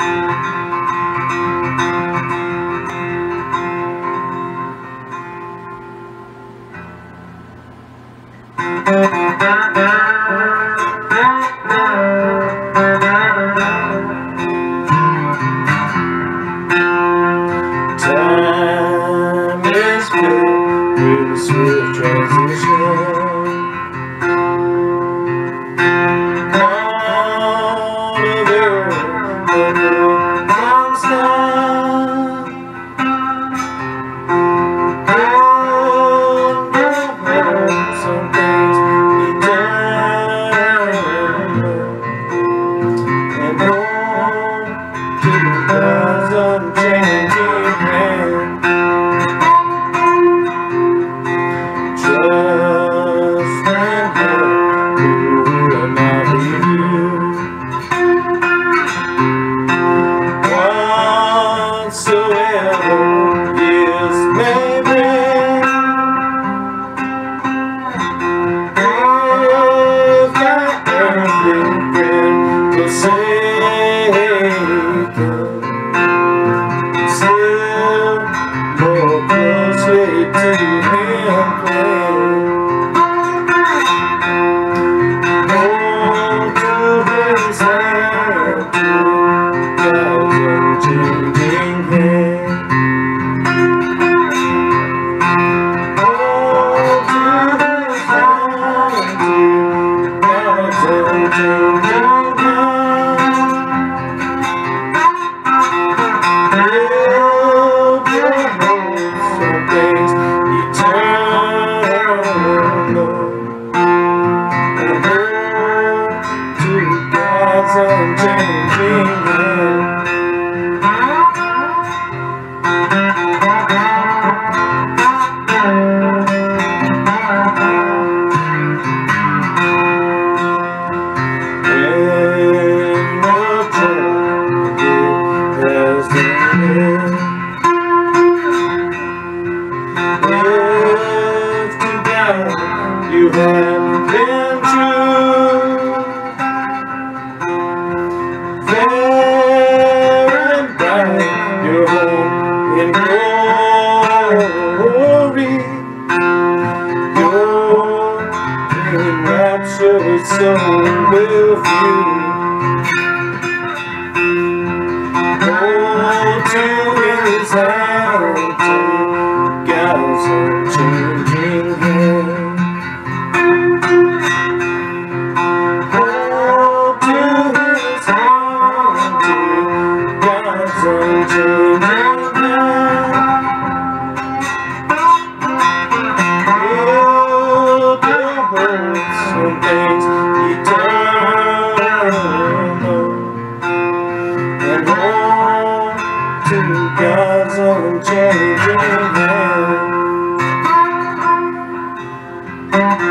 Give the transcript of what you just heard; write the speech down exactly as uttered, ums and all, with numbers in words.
Time is filled with a swift transition. All of earth and earth non-stop. And some things be done, and on to God's unchanging hand. Trust and hope we will not leave you. Whatsoever years may bring, if that earthly friend forsaken, still more closely to Him cling. Hold to His hand, to God's unchanging hand. Hold to His hand, to God's unchanging hand. Build your hopes on things eternal, and hold to God's unchanging hand. When the trumpet has ended, if to God you have been true, fair and bright your home in glory, your enraptured soul will feel. Hold to His hand, to God's unchanging hand. Hold to His hand, to God's unchanging hand. Build your hopes on things eternal, and hold to God's unchanging hand.